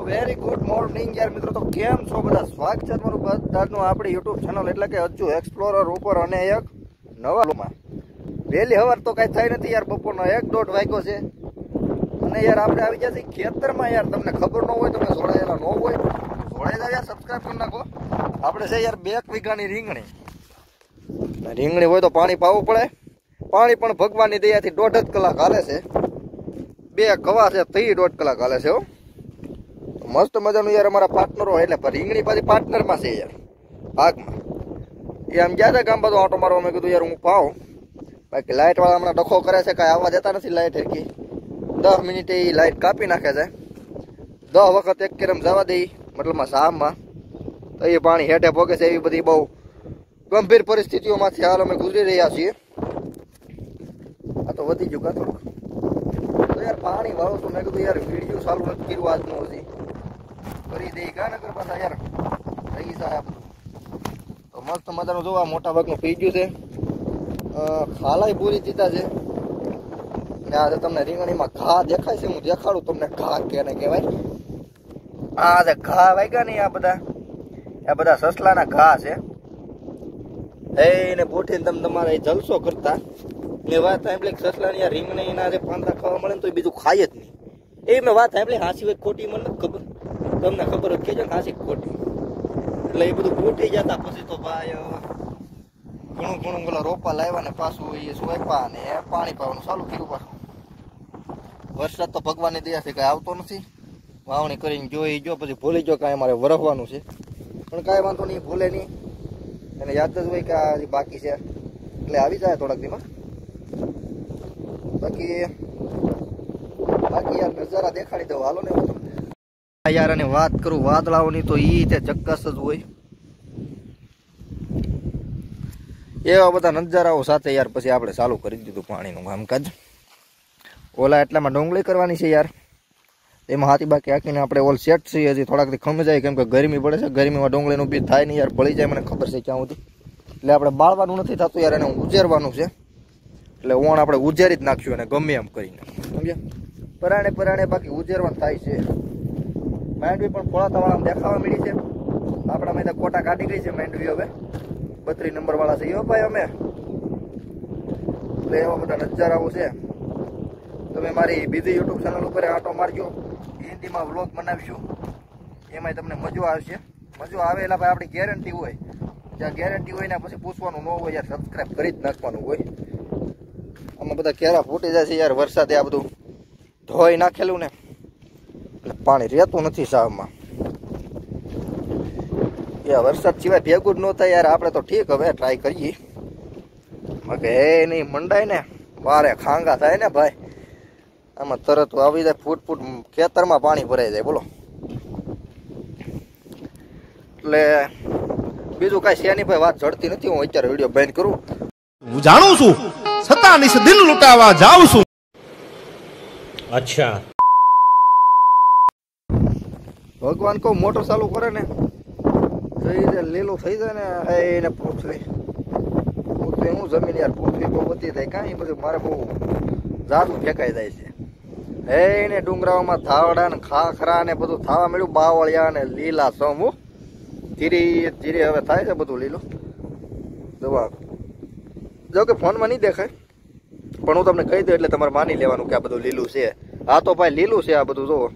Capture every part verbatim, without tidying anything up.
Very good morning યાર મિત્રો. તો કેમ છો બધા? સ્વાગત છે તમારું બધાનું આપણી યુટ્યુબ ચેનલ એટલે કે હજુ એક્સપ્લોરર ઉપર અને એક નવા વહેલી હવાર તો કાંઈ થઈ નથી યાર. બપોરનો એક દોઢ વાગ્યો છે અને યાર આપણે આવી ગયા છીએ ખેતરમાં. યાર તમને ખબર ન હોય, તમે જોડાયેલા ન હોય, જોડાઈ જાવ યાર, સબસ્ક્રાઈબ કરી નાખો. આપણે છે યાર બે વીઘાની રીંગણી. રીંગણી હોય તો પાણી પાવું પડે. પાણી પણ ભગવાનની દયાથી દોઢ જ કલાક હાલે છે. બે કવા છે, ત્રી દોઢ કલાક હાલે છે. હો મસ્ત મજાનું યાર અમારા પાર્ટનરો, એટલે રીંગણી પાછી પાર્ટનરમાં છે યાર, ભાગમાં. એ આમ ગયા હતા ગામ બધું આટો મારવા. મેં કીધું યાર હું પાઉં. બાકી લાઇટ વાળા હમણાં ડખો કરે છે, કાંઈ આવવા દેતા નથી લાઇટ હરકી. દસ મિનિટે એ લાઇટ કાપી નાખે છે. દસ વખત એક કેરમ જવા દઈ, મતલબમાં શામમાં તો એ પાણી હેઠે પોગે છે. એવી બધી બહુ ગંભીર પરિસ્થિતિઓમાંથી હાલ અમે ગુજરી રહ્યા છીએ. આ તો વધી ગયું કા થોડુંક તો યાર પાણી વાળો તો મેં કીધું યાર વિડીયો ચાલુ નથી કર્યું આજનું, હજી કરી દઈ કા નગર પાછા યાર થઈ સાહેબ. તો મસ્ત મજાનું જોવા મોટા ભાગનું પી ગયું છે. ખાલાઈ પૂરી દીધા છે. આજે તમને રીંગણીમાં ઘા દેખાય છે, હું દેખાડું તમને ઘા કેને કહેવાય. આ જે ઘા વાગ્યા ને આ બધા આ બધા સસલાના ઘા છે. એને બોઠીને તમે તમારે જલસો કરતા મેં વાત સાંભળી સસલાની આ રીંગણીના જે પાંદડા ખાવા મળે ને તો એ બીજું ખાય જ નહીં. એ મેં વાત સાંભળી. હાંસી હોય ખોટી મને નથી ખબર, તમને ખબર જ કહેજો ને હાંસી ખોટી. એટલે એ બધું ગોઠી જતા પછી તો ભાઈ ઘણું ઘણું પેલા રોપા લાવ્યા ને પાછું એ સોયપા ને પાણી પાવાનું ચાલુ કર્યું. પાછું વરસાદ તો ભગવાનની દયાથી કાંઈ આવતો નથી. વાવણી કરીને જોઈ જો પછી ભૂલી જો કાંઈ અમારે વરસવાનું છે, પણ કાંઈ વાંધો નહીં, ભૂલે નહીં. એને યાદ જ હોય કે આ બાકી છે એટલે આવી જાય થોડાક દીમાં. બાકી બાકી યાર નજારા દેખાડી દઉં હાલો ને હું તમને યાર. અને વાત કરું વાદળાઓની તો ઈ તે ચક્કસ જ હોય. એવા બધા નજારાઓ સાથે યાર પછી આપણે ચાલુ કરી દીધું પાણીનું કામકાજ. ઓલા એટલામાં ડુંગળી કરવાની છે યાર, એમાં હાથી બાકી આખીને આપણે ઓલ સેટ છીએ. હજી થોડાકથી ખમી જાય કેમ કે ગરમી પડે છે. ગરમીમાં ડુંગળીનું બી થાય નહીં યાર, ભળી જાય મને ખબર છે ક્યાં સુધી. એટલે આપણે બાળવાનું નથી થતું યાર, એને ઉજેરવાનું છે. એટલે ઓણ આપણે ઉજેરી જ નાખ્યું એને ગમે એમ કરીને, સમજ્યા? પરાણે પરાણે બાકી ઉજેરવાનું થાય છે. માંડવી પણ ફોળાતાવાળા દેખાવા મળી છે. આપણા મેં કોટા કાઢી ગઈ છે માંડવી. હવે બત્રીસ નંબર વાળા છે એવો ભાઈ અમે. એટલે એવા બધા નજારાઓ છે. તમે મારી બીજી યુટ્યુબ ચેનલ ઉપર આંટો મારજો, હિન્દીમાં વ્લોગ બનાવીશું. એમાંય તમને મજો આવશે. મજો આવે એટલે ભાઈ આપણી ગેરંટી હોય. જ્યાં ગેરંટી હોય ને પછી પૂછવાનું ન હોય યાર, સબસ્ક્રાઈબ કરી જ નાખવાનું હોય. આમાં બધા કેરા ફૂટી જાય છે યાર. વરસાદે આ બધું ધોઈ નાખેલું ને એટલે પાણી રહેતું નથી સાવમાં. યાર વરસાદ સિવાય ભેગું જ ન થાય યાર. આપણે તો ઠીક હવે ટ્રાય કરીએ. બાકી એ નહીં મંડાય ને વારે ખાંગા થાય ને ભાઈ, આમાં તરત આવી જાય ફૂટ ફૂટ ખેતરમાં પાણી ભરાઈ જાય. બોલો એટલે બીજું કાંઈ છે નહીં ભાઈ, વાત ચડતી નથી. હું અત્યારે વિડીયો બંધ કરું. હું જાણું છું સત્તાની સે દિલ લૂંટાવા જાઉં છું. અચ્છા ભગવાન કહું મોટર ચાલુ કરે ને થઈ જાય લીલું થઈ જાય ને એને પૃથ્વી પૃથ્વી હું જમીન યાર પૃથ્વી બહુ વધી જાય. કાંઈ બધું મારે બહુ જાદુ ફેંકાઈ જાય છે. હે એને ડુંગરાઓમાં ધાવડા ને ખાખરા ને બધું થવા મળ્યું. બાવળિયા ને લીલા સમૂહ ધીરે ધીરે હવે થાય છે બધું લીલું. જવાબ જો કે ફોનમાં નહીં દેખાય પણ હું તમને કહી દઉં એટલે તમારે માની લેવાનું કે આ બધું લીલું છે. હા તો ભાઈ લીલું છે આ બધું. જોવો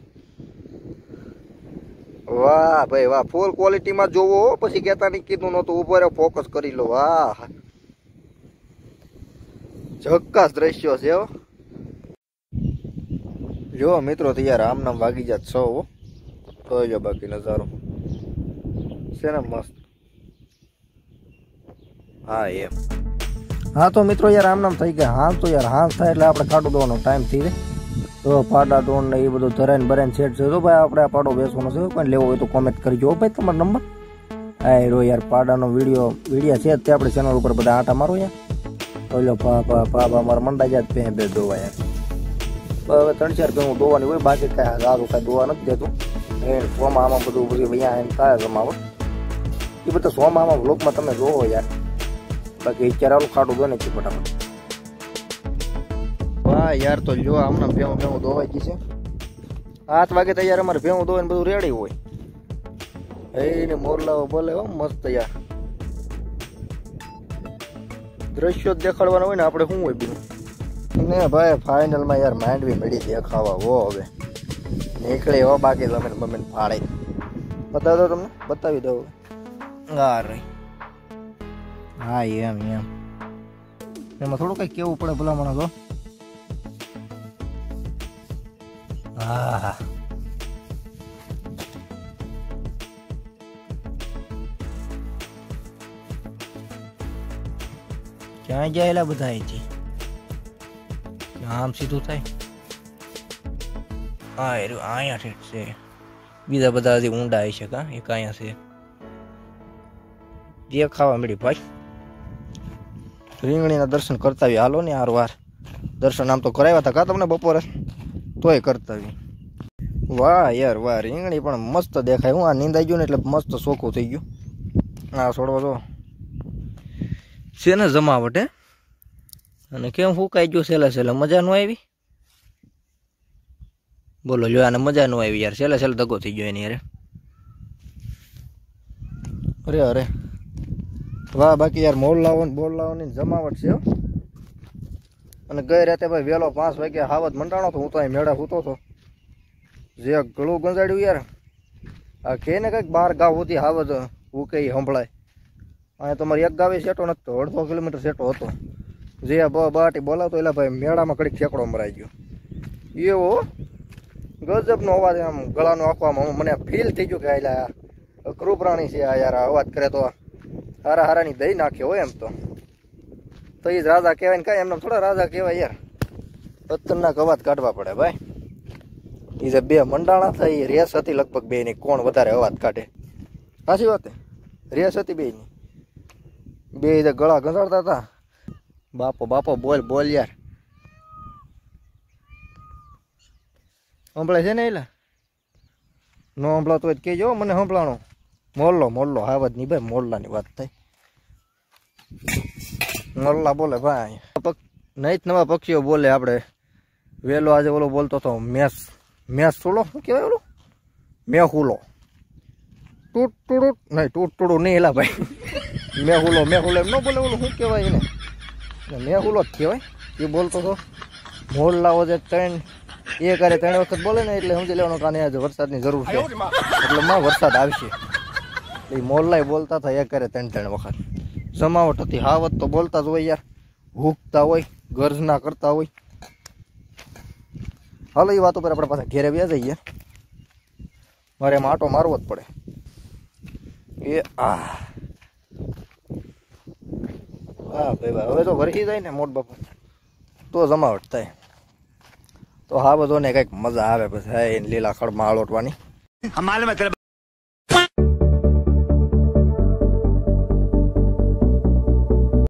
વાહ ભાઈ વાહ, ફૂલ ક્વોલિટીમાં જોવો. પછી કહેતા નહીં કીધું નહોતું. ઉભો રહ્યો, ફોકસ કરી લો. વાહ ઝક્કાસ દ્રશ્યો છે. જો મિત્રો તો યાર આમ નામ વાગી જાત છો તો જો બાકી નજારો છે ને મસ્ત. હા એમ. હા તો મિત્રો યાર આમ નામ થઈ ગયા. હા તો યાર હા થાય એટલે આપણે કાઢું દેવાનો ટાઈમ થઈ જાય. તો પાડા ડોન ને એ બધું ધરાઈને ભરાઈને સેટ છે. તો ભાઈ આપણે આ પાડો બેસવાનો છે. કોઈ લેવો હોય તો કોમેન્ટ કરજો ભાઈ તમારો નંબર. હા રો યાર પાડાનો વિડીયો વિડીયો છે તે આપણે ચેનલ ઉપર બધા આટા મારો યાર. તો લો પા પા પા મારા મંડા જાય પે બે દોવા યાર. હવે ત્રણ ચાર હું દોવાની હોય, બાકી કાંઈ સારું કાંઈ દોવા નથી દેતું. એ સોમાં આમાં બધું પછી અહીંયા એમ થાય જમાવટ એ બધા સોમાં આમાં વ્લોગમાં તમે જોવો યાર. બાકી અત્યારે આવું ખાટું દો ને ફટાફટ. વાહ યાર તો જો આમના ભેવું ભેવું દોવાઈ ગઈ છે. આઠ વાગે તૈયાર અમારે ભેવું દો ને બધું રેડી હોય. એને મોરલાઓ બોલે હો મસ્ત યાર. દ્રશ્યો જ દેખાડવાના હોય ને આપણે શું હોય બીજું ને ભાઈ. ફાઇનલમાં યાર માંડવી મળી દેખાવા હો. હવે નીકળે હો બાકી તમે મમ્મી ફાળે બતાવી દો તમને બતાવી દઉં. હા રે હા એમ એમ એમાં થોડું કઈ કેવું પડે ભલામણ તો. હા ક્યાં જાયેલા બધા અહીંથી આમ સીધું થાય. હા એ અહીંયા ઠીક છે. બીજા બધા હજી ઊંડા આવી છે કા એક અહીંયા છે. જે ખાવા મળી ભાઈ. રીંગણીના દર્શન કરતા આવી હાલો ને હાર વાર. દર્શન આમ તો કરાવ્યા હતા કા તમને બપોરે તોય કરતા આવી. વાહ યાર વાહ રીંગણી પણ મસ્ત દેખાય. હું આ નીંદાઈ ગયું ને એટલે મસ્ત ચોખ્ખું થઈ ગયું. હા છોડવા દો છે ને જમાવટ હે. અને કેમ ફૂંકાઈ ગયું છેલ્લા છેલ્લા મજા ન આવી. બોલો જો આને મજા ન આવી યાર. છેલ્લા છેલ્લા દગો થઈ ગયો એની યાર. અરે અરે વાહ બાકી યાર મોલ લાવો ને બોલ લાવો ની જમાવટ છે. અને ગઈ રાતે ભાઈ વહેલો પાંચ વાગે હાવત મંડાણો તો હું તો અહીં મેળા સૂતો હતો. જે ગળું ગંજાડ્યું યાર. આ કે ને કંઈક બાર ગાવ સુધી હાવત હું કઈ સંભળાય. અહીંયા તમારે એક ગાવે સેટો નતો અડધો કિલોમીટર સેટો હતો. જે બ બાટી બોલાવતો એટલે ભાઈ મેળામાં કડીક ઠેકડો મરાઈ ગયો. એવો ગજબનો અવાજ આમ ગળાનો આંખવામાં મને ફીલ થઈ ગયું કે આ અઘરું પ્રાણી છે આ યાર. અવાજ કરે તો હારા હારાની દઈ નાખ્યો હોય એમ તો તો એ જ રાજા કહેવાય ને. કાંઈ એમને થોડા રાજા કહેવાય યાર. ખતરનાક અવાજ કાઢવા પડે ભાઈ. એ જે બે મંડાણા થાય એ રેસ હતી લગભગ બે ની કોણ વધારે અવાજ કાઢે. સાચી વાત રેસ હતી બે ની. બે ગળા ઘસાડતા હતા. બાપો બાપો બોલ બોલ યાર. સંભળાય છે ને એલા નો સંભળાતો હોય કહેજો મને સંભળાણો. મોરલો મોરલો હાવજ ની ભાઈ મોરલાની વાત થાય. મોરલા બોલે ભાઈ. નહીં જ નવા પક્ષીઓ બોલે. આપણે વેલો આજે ઓલો બોલતો હતો મેસ મેસ સુલો શું કહેવાય ઓલું મેહુલો. ટૂટ ટૂડું નહીં ટૂટ ટૂડું નહીં એલા ભાઈ. મેહુલો મેહુલો એમ ન બોલે. ઓલું શું કહેવાય એને મેહુલો જ કહેવાય. એ બોલતો હતો. મોરલાઓ જે ત્રણ એ કરે ત્રણ વખત બોલે ને એટલે સમજી લેવાનું કાને આજે વરસાદની જરૂર છે એટલે માં વરસાદ આવશે. એ મોરલાય બોલતા હતા એ કરે ત્રણ ત્રણ વખત. જમાવટ હતી. હાવત તો બોલતા જ હોય યાર. હૂકતા હોય ગર્જના કરતા હોય. હાલો એ વાતો પર આપણે પાછા ઘેરે વ્યા જઈએ. મારે એમાં આટો મારવો જ પડે. એ આ હા ભાઈ ભાઈ હવે તો વરસી જાય ને મોટ બાપુ તો જમાવટ થાય. તો હા બધો ને કંઈક મજા આવે પછી લીલા ખડમાં આળોટવાની.